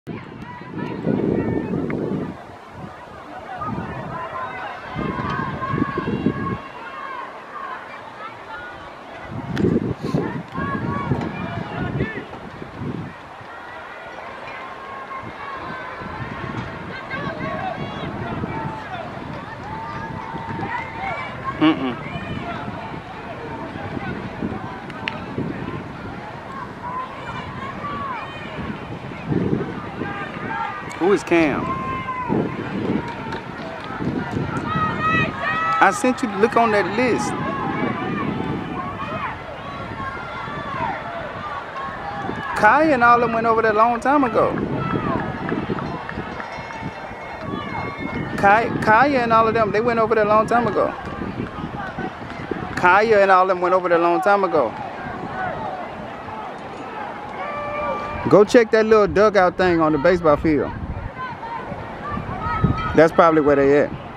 Who is Cam? I sent you to look on that list. Kaya and all them went over there a long time ago. Kaya and all of them, they went over there a long time ago. Kaya and all them went over there a long time ago. Go check that little dugout thing on the baseball field. That's probably where they at.